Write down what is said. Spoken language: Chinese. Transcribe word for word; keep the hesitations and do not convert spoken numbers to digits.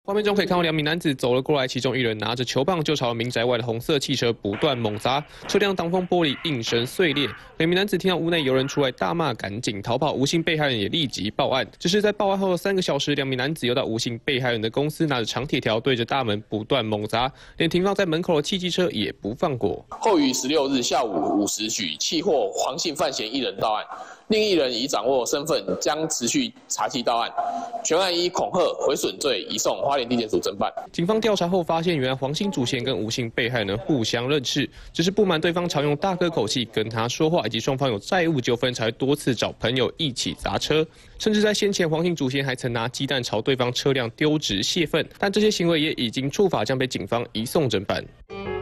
画面中可以看到两名男子走了过来，其中一人拿着球棒就朝民宅外的红色汽车不断猛砸，车辆挡风玻璃应声碎裂。两名男子听到屋内有人出来大骂，赶紧逃跑。无姓被害人也立即报案。只是在报案后的三个小时，两名男子又到无姓被害人的公司，拿着长铁条对着大门不断猛砸，连停放在门口的汽机车也不放过。 后于十六日下午五时许，契获黄姓犯嫌一人到案。 另一人已掌握身份，将持续查缉到案。全案依恐吓、毁损罪移送花莲地检署侦办。 警方调查后发现，原来黄姓主嫌跟吴姓被害人互相认识，只是不满对方常用大哥口气跟他说话，以及双方有债务纠纷，才多次找朋友一起砸车。甚至在先前，黄姓主嫌还曾拿鸡蛋朝对方车辆丢掷泄愤，但这些行为也已经触法，将被警方移送侦办。